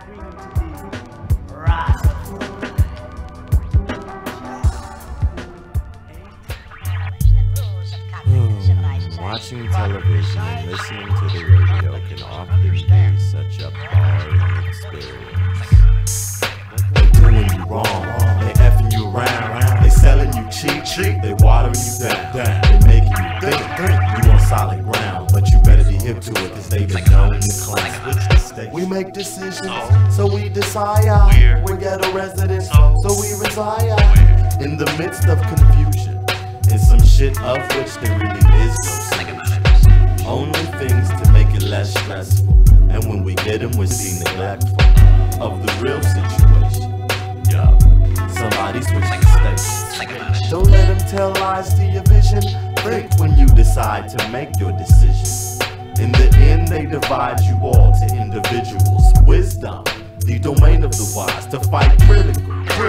Watching television and listening to the radio can often be such a boring experience. They doing you wrong, they effing you around, they selling you cheap, they watering you down, they making you think you on solid ground, but you better be hip to it, cause they been known to clown. We make decisions, so we desire, we're ghetto residents, so we reside in the midst of confusion, in some shit of which there really is no solution. Only things to make it less stressful, and when we get them, we're seen neglectful of the real situation. Yo, somebody switching stations. Don't let them tell lies to your vision. Think when you decide to make your decision. In the end, they divide you all to individuals. Wisdom, the domain of the wise, to fight critical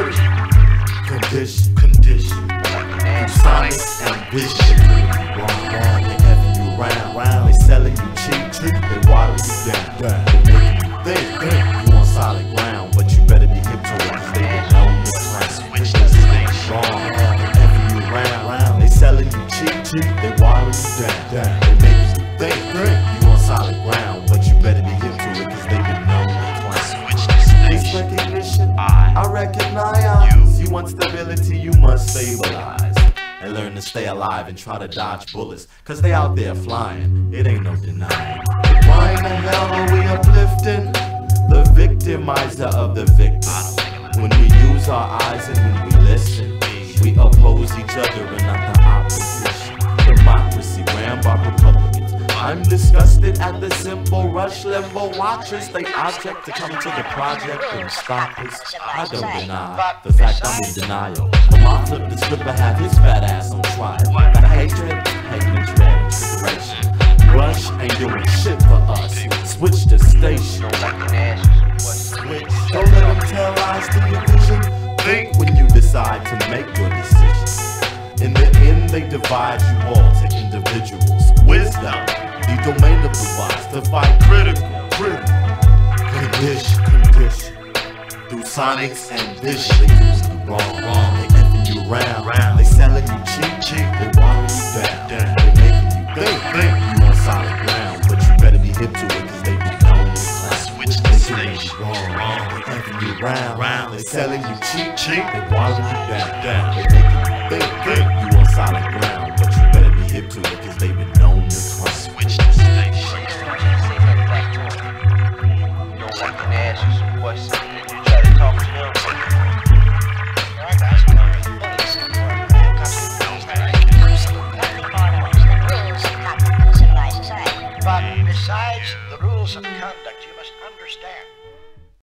condition. Sonic ambition, wrong, they having you round, they selling you cheap, they watering you down, they making you think you on solid ground, but you better be hip to it, cause they been known to clown. Wrong, they having you round, they selling you cheap, they watering you down, they making you think you on solid ground, but you better be hip to it, cause they been known to clown. Face recognition, I recognize you want stability, you must stabilize. And learn to stay alive and try to dodge bullets, cause they out there flying, it ain't no denying. Why in the hell are we uplifting the victimizer of the victim? When we use our eyes and when we listen, we oppose each other and not the opposition. Democracy ran by Republicans. I'm disgusted at the simple Rush Limbaugh watchers. They object to come to the project and stop us. I don't deny the fact I'm in denial. But my flip the script, I have his fat ass on trial. The hatred, dread, and triggeration. Rush ain't doing shit for us. Switch the station. Don't let them tell lies to your vision. Think when you decide to make your decision. In the end, they divide you all to individuals. Wisdom, the domain of the wise, to fight critical condition. Through Sonic's ambition, they use you wrong, they effing you round, they selling you cheap, they watering you down, they making you think you on solid ground, but you better be hip to it, cause they be known to clown. Switch the station, wrong, they effing you round, they selling you cheap, they watering you down, they making you think you on solid ground, but you better be hip to it, cause they been known to clown. Switch the station. You don't like to ask you some questions. Try to talk to them. But besides the rules of conduct, you must understand